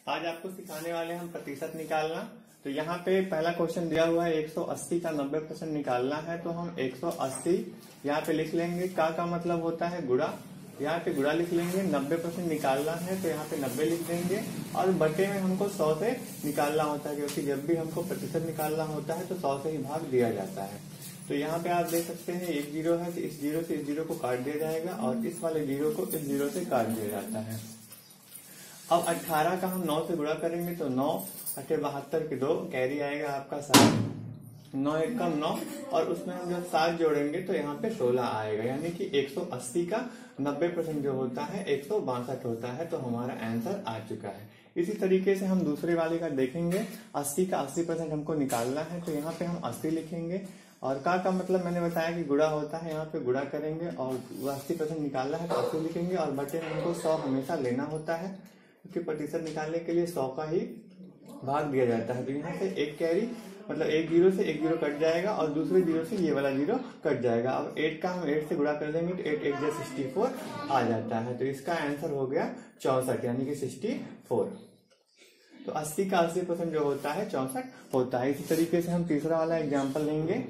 आज आपको सिखाने वाले हम प्रतिशत निकालना। तो यहाँ पे पहला क्वेश्चन दिया हुआ है 180 का 90% निकालना है, तो हम 180 यहाँ पे लिख लेंगे। का मतलब होता है गुणा, यहाँ पे गुणा लिख लेंगे। 90% निकालना है तो यहाँ पे 90 लिख देंगे, और बटे में हमको 100 से निकालना होता है, क्योंकि जब भी हमको प्रतिशत निकालना होता है तो 100 से ही भाग दिया जाता है। तो यहाँ पे आप देख सकते हैं एक जीरो है, तो इस जीरो से इस जीरो को काट दिया जाएगा, और इस वाले जीरो को इस जीरो से काट दिया जाता है। अब 18 का हम 9 से गुणा करेंगे तो 9 अठे 72 के 2 कैरी आएगा आपका 7, 9 एक कम 9, और उसमें हम जब 7 जोड़ेंगे तो यहाँ पे 16 आएगा, यानी कि 180 का 90% जो होता है 162 होता है। तो हमारा आंसर आ चुका है। इसी तरीके से हम दूसरे वाले का देखेंगे। 80 का 80% हमको निकालना है, तो यहाँ पे हम 80 लिखेंगे, और का मतलब मैंने बताया कि गुणा होता है, यहाँ पे गुणा करेंगे और 80% निकालना है तो 80 लिखेंगे, और बटे में हमको 100 हमेशा लेना होता है, क्योंकि प्रतिशत निकालने के लिए 100 का ही भाग दिया जाता है। तो यहाँ से एक कैरी मतलब एक जीरो से एक जीरो कट जाएगा, और दूसरे जीरो से ये वाला जीरो कट जाएगा। अब 8 का हम 8 से गुणा कर देंगे तो 8 8 64 आ जाता है। तो इसका आंसर हो गया 64, यानी कि 64। तो 80 का 80% जो होता है 64 होता है। इसी तरीके से हम तीसरा वाला एग्जाम्पल लेंगे।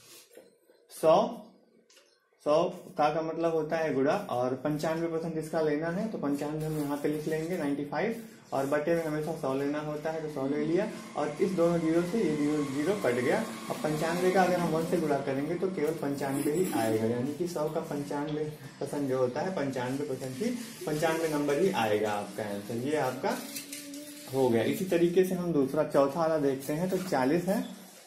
100 का मतलब होता है गुणा, और 95% इसका लेना है तो 95 हम यहाँ पे लिख लेंगे 95, और बटे में हमेशा 100 लेना होता है तो 100 ले लिया, और इस दोनों जीरो से ये जीरो कट गया। अब 95 का अगर हम 1 से गुणा करेंगे तो केवल 95 ही आएगा, यानी कि 100 का 95% जो होता है 95% ही 95 नंबर ही आएगा आपका आंसर। ये आपका हो गया। इसी तरीके से हम दूसरा चौथा वाला देखते हैं। तो 40 है,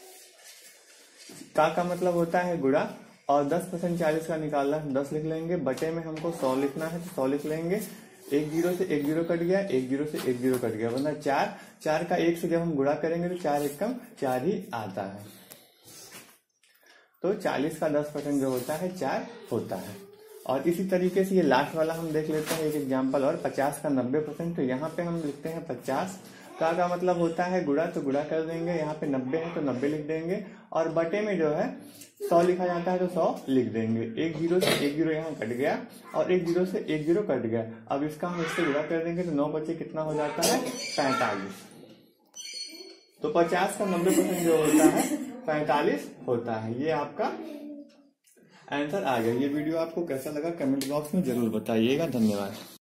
का मतलब होता है गुणा, और 10% 40 का निकालना है 10 लिख लेंगे, बटे में हमको 100 लिखना है तो 100 लिख लेंगे। एक जीरो से एक जीरो कट गया, एक जीरो से एक जीरो कट गया, वरना 4 का 1 से जब हम गुणा करेंगे तो 4 एक कम 4 ही आता है। तो 40 का 10% जो होता है 4 होता है। और इसी तरीके से ये लास्ट वाला हम देख लेते हैं एक एग्जाम्पल और। 50 का 90%, तो यहाँ पे हम लिखते हैं 50। का मतलब होता है गुणा, तो गुणा कर देंगे। यहाँ पे 90 है तो 90 लिख देंगे, और बटे में जो है 100 लिखा जाता है तो 100 लिख देंगे। एक जीरो से एक जीरो यहाँ कट गया, और एक जीरो से एक जीरो कट गया। अब इसका हम इससे गुणा कर देंगे तो 9 बचे कितना हो जाता है 45। तो 50 का 90% जो होता है 45 होता है। ये आपका आंसर आ गया। ये वीडियो आपको कैसा लगा कमेंट बॉक्स में जरूर बताइएगा। धन्यवाद।